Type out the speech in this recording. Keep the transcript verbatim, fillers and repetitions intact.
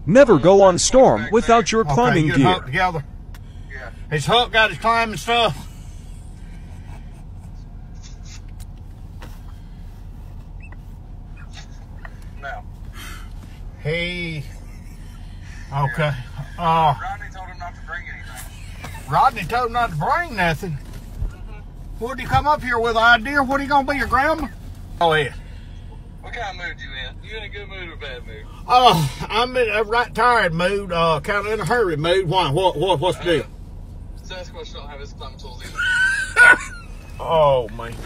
Never go on storm without your climbing okay, you gear. hook together. Yeah. His hook got his climbing stuff. No. He. Okay. Uh, Rodney told him not to bring anything. Rodney told him not to bring nothing. Mm-hmm. What did he come up here with? An idea? What are you gonna be, your grandma? Oh yeah. What kind of mood you in? You in a good mood or bad mood? Oh, I'm in a right tired mood. Uh, kind of in a hurry mood. Why? What? What? What's the deal? Sasquatch don't have his climbing tools either. Oh man.